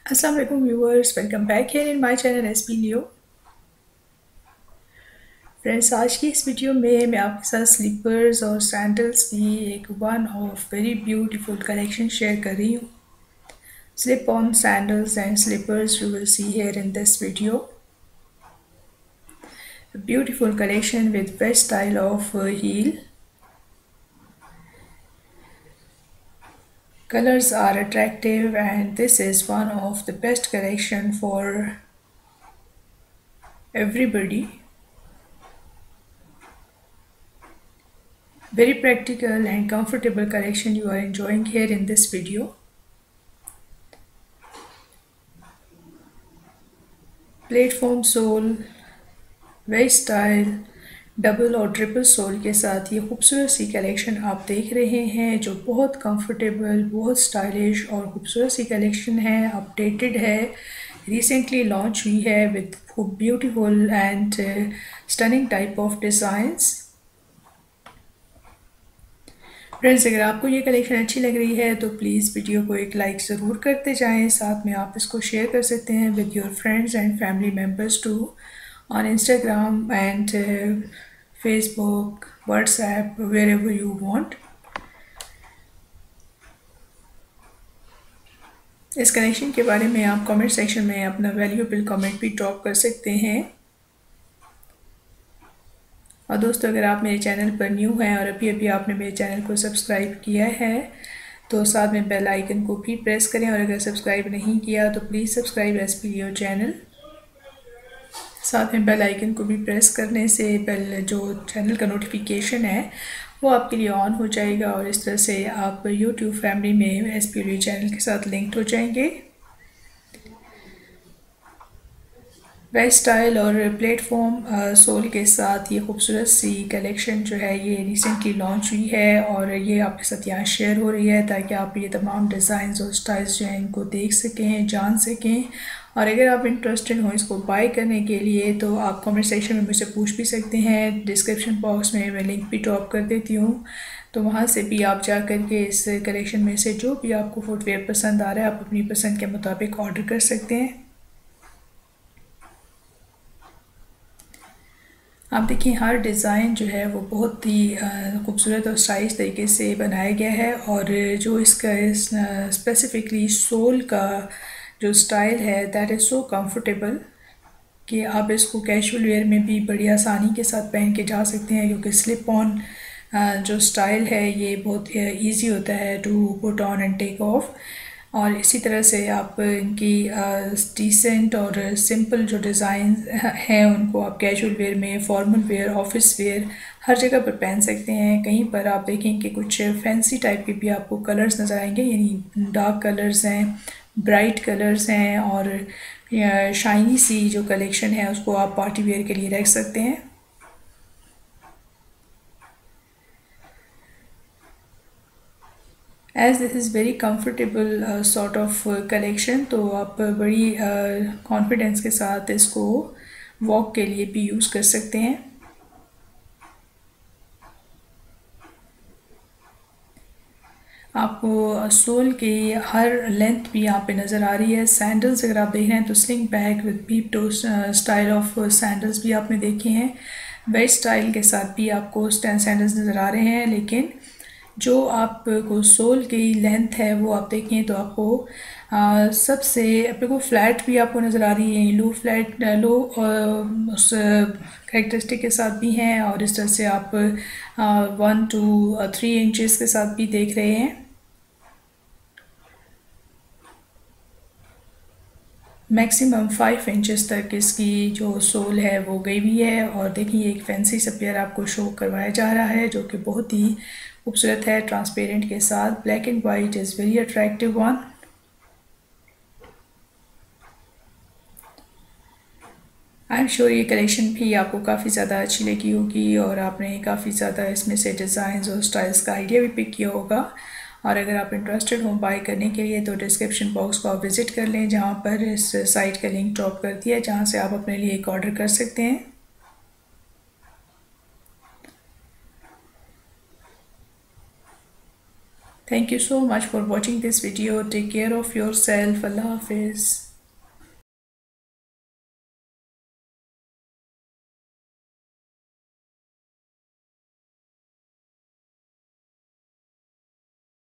अस्सलाम वालेकुम viewers, welcome back here in my channel SP Leo. Friends, आज की इस वीडियो में मैं आपके साथ स्लीपर्स और सैंडल्स की एक one of very beautiful collection share कर रही हूँ। Slip on sandals and slippers you will see here in this video. Beautiful collection with best style of heel. Colors are attractive and this is one of the best collection for everybody. Very practical and comfortable collection you are enjoying here in this video. Platform sole, west style, double और triple sole के साथ ये खूबसूरत सी collection आप देख रहे हैं जो बहुत कंफर्टेबल, बहुत स्टाइलिश और खूबसूरत सी कलेक्शन है। अपडेटेड है, रिसेंटली लॉन्च हुई है with beautiful and stunning type of designs. Friends, अगर आपको ये कलेक्शन अच्छी लग रही है तो प्लीज़ वीडियो को एक लाइक ज़रूर करते जाएं। साथ में आप इसको शेयर कर सकते हैं with your friends and family members too on Instagram and Facebook, WhatsApp, wherever you want. इस कलेक्शन के बारे में आप कमेंट सेक्शन में अपना वैल्यूएबल कमेंट भी ड्रॉप कर सकते हैं। और दोस्तों, अगर आप मेरे चैनल पर न्यू हैं और अभी अभी आपने मेरे चैनल को सब्सक्राइब किया है तो साथ में बेल आइकन को भी प्रेस करें, और अगर सब्सक्राइब नहीं किया तो please subscribe SP Leo channel. साथ में बेल आइकन को भी प्रेस करने से बेल जो चैनल का नोटिफिकेशन है वो आपके लिए ऑन हो जाएगा और इस तरह से आप यूट्यूब फैमिली में एसपी लियो चैनल के साथ लिंक्ड हो जाएंगे। वेस्ट स्टाइल और प्लेटफॉर्म सोल के साथ ये खूबसूरत सी कलेक्शन जो है ये रिसेंटली लॉन्च हुई है और ये आपके साथ यहाँ शेयर हो रही है ताकि आप ये तमाम डिज़ाइंस और स्टाइल्स जो हैं इनको देख सकें, जान सकें। और अगर आप इंटरेस्टेड हो इसको बाय करने के लिए तो आप कमेंट सेक्शन में मुझसे पूछ भी सकते हैं। डिस्क्रिप्शन बॉक्स में मैं लिंक भी ड्रॉप कर देती हूँ, तो वहाँ से भी आप जा कर के इस कलेक्शन में से जो भी आपको फुटवेयर पसंद आ रहा है आप अपनी पसंद के मुताबिक ऑर्डर कर सकते हैं। आप देखिए, हर डिज़ाइन जो है वो बहुत ही खूबसूरत और स्टाइलिश तरीके से बनाया गया है और जो इसका स्पेसिफिकली सोल का जो स्टाइल है दैट इज़ सो कंफर्टेबल कि आप इसको कैजुअल वेयर में भी बड़ी आसानी के साथ पहन के जा सकते हैं, क्योंकि स्लिप ऑन जो स्टाइल है ये बहुत इजी होता है to put on and take off. और इसी तरह से आप इनकी डिसेंट और सिंपल जो डिज़ाइन हैं उनको आप कैजुअल वेयर में, फॉर्मल वेयर, ऑफिस वेयर हर जगह पर पहन सकते हैं। कहीं पर आप देखें कि कुछ फैंसी टाइप के भी आपको कलर्स नज़र आएंगे, यानी डार्क कलर्स हैं, ब्राइट कलर्स हैं और शाइनी सी जो कलेक्शन है उसको आप पार्टी वेयर के लिए रख सकते हैं। As this is very comfortable sort of collection, तो आप बड़ी कॉन्फिडेंस के साथ इसको वॉक के लिए भी यूज़ कर सकते हैं। आपको सोल की हर लेंथ भी यहाँ पे नज़र आ रही है। सैंडल्स अगर आप देख रहे हैं तो sling back with peep toe style of sandals भी आपने देखे हैं। वेस्ट स्टाइल के साथ भी आपको सैंडल्स नज़र आ रहे हैं, लेकिन जो आपको सोल की लेंथ है वो आप देखें तो आपको सबसे आपको को फ्लैट भी आपको नज़र आ रही है, लो फ्लैट, लो उस करेक्टरिस्टिक के साथ भी हैं और इस तरह से आप 1 to 3 इंचज़ के साथ भी देख रहे हैं। मैक्सिमम 5 इंचज़ तक इसकी जो सोल है वो गई हुई है और देखिए एक फैंसी सा पेयर आपको शो करवाया जा रहा है जो कि बहुत ही खूबसूरत है, ट्रांसपेरेंट के साथ। Black and white is very attractive one. I am sure ये कलेक्शन भी आपको काफ़ी ज़्यादा अच्छी लगी होगी और आपने काफ़ी ज़्यादा इसमें से डिज़ाइंस और स्टाइल्स का आइडिया भी पिक किया होगा। और अगर आप इंटरेस्टेड हो बाय करने के लिए तो डिस्क्रिप्शन बॉक्स को आप विज़िट कर लें, जहाँ पर इस साइट का लिंक ड्रॉप कर दिया है जहाँ से आप अपने लिए एक ऑर्डर कर सकते हैं। Thank you so much for watching this video. Take care of yourself. Allah Hafiz.